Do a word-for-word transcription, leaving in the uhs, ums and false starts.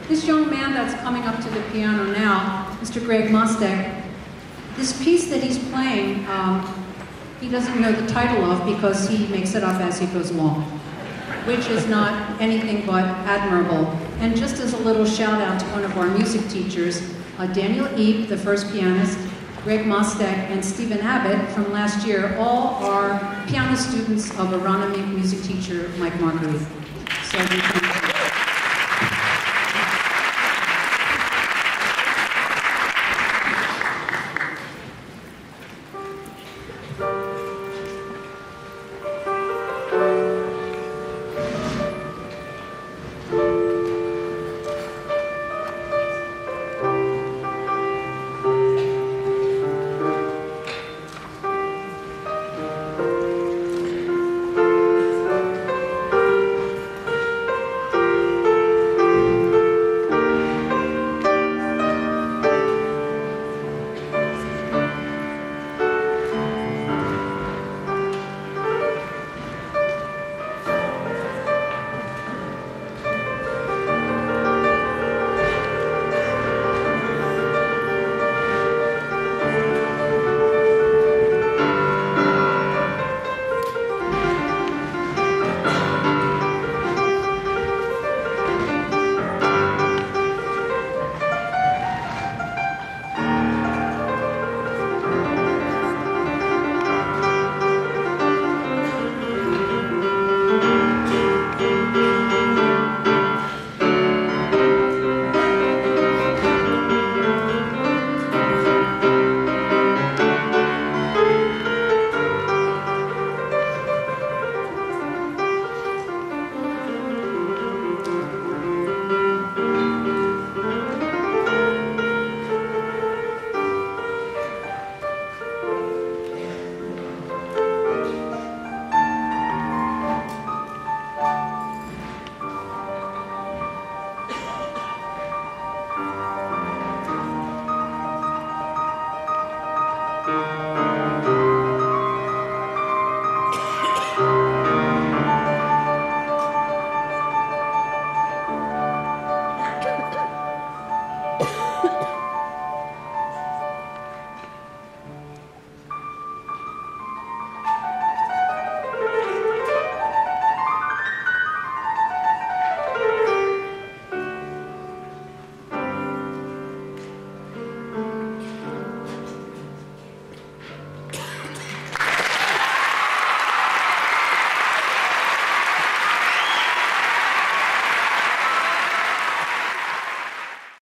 This young man that's coming up to the piano now, Mister Greg Mostek, this piece that he's playing, um, he doesn't know the title of because he makes it up as he goes along, which is not anything but admirable. And just as a little shout out to one of our music teachers, uh, Daniel Eep, the first pianist, Greg Mostek, and Stephen Abbott from last year, all are piano students of Aronimink music teacher Mike Marguerite. So we can